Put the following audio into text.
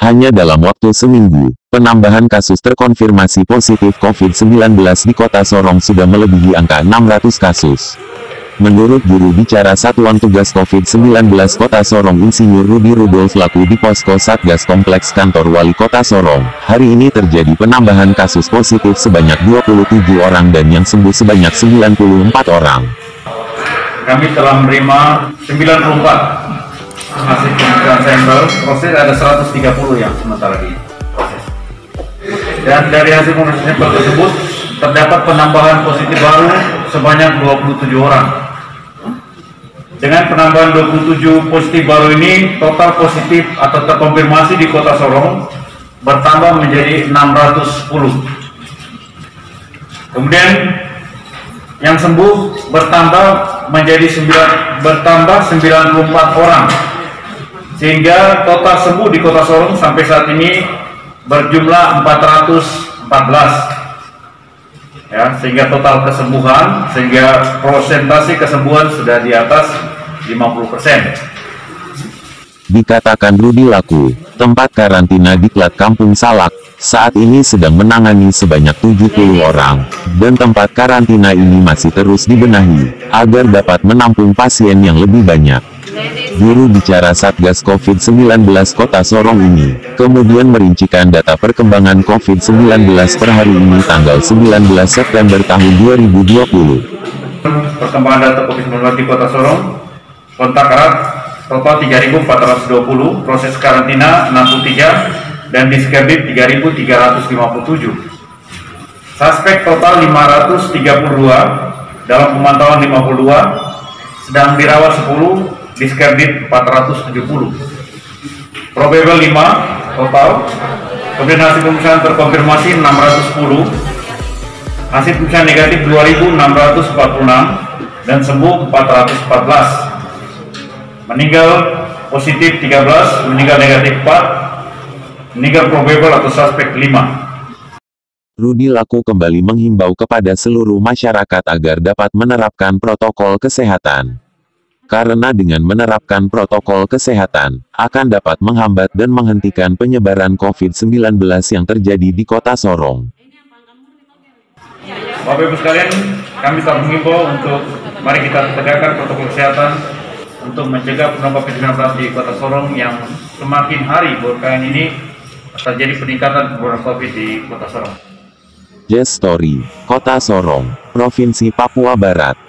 Hanya dalam waktu seminggu, penambahan kasus terkonfirmasi positif COVID-19 di Kota Sorong sudah melebihi angka 600 kasus. Menurut juru bicara Satuan Tugas COVID-19 Kota Sorong Insinyur Rudi Rudolf laku di Posko Satgas Kompleks Kantor Wali Kota Sorong, hari ini terjadi penambahan kasus positif sebanyak 27 orang dan yang sembuh sebanyak 94 orang. Kami telah menerima 94 hasil pemeriksaan sampel, proses ada 130 yang sementara di proses. Dan dari hasil pemeriksaan sampel tersebut, terdapat penambahan positif baru sebanyak 27 orang. Dengan penambahan 27 positif baru ini, total positif atau terkonfirmasi di Kota Sorong bertambah menjadi 610. Kemudian yang sembuh bertambah menjadi 94 orang, sehingga total sembuh di Kota Sorong sampai saat ini berjumlah 414. Ya, sehingga total kesembuhan, sehingga persentase kesembuhan sudah di atas 50%. Dikatakan Rudi laku, tempat karantina diklat Kampung Salak saat ini sedang menangani sebanyak 70 orang, dan tempat karantina ini masih terus dibenahi agar dapat menampung pasien yang lebih banyak. Juru bicara Satgas COVID-19 Kota Sorong ini kemudian merincikan data perkembangan COVID-19 per hari ini tanggal 19 September tahun 2020. Perkembangan data COVID-19 di Kota Sorong, kontak erat total 3.420, proses karantina 63, dan diskredit 3.357. Suspek total 532, dalam pemantauan 52, sedang dirawat 10, diskredit 470. Probable 5 total. Kemudian hasil pemeriksaan terkonfirmasi 610, hasil pemeriksaan negatif 2.646, dan sembuh 414. Meninggal positif 13, meninggal negatif 4, meninggal probable atau suspek 5. Rudi laku kembali menghimbau kepada seluruh masyarakat agar dapat menerapkan protokol kesehatan. Karena dengan menerapkan protokol kesehatan, akan dapat menghambat dan menghentikan penyebaran COVID-19 yang terjadi di Kota Sorong. Bapak Ibu sekalian, kami telah menghimbau untuk mari kita tegakkan protokol kesehatan untuk mencegah penularan COVID-19 di Kota Sorong yang semakin hari belakangan ini terjadi peningkatan penularan COVID di Kota Sorong. Jess Story, Kota Sorong, Provinsi Papua Barat.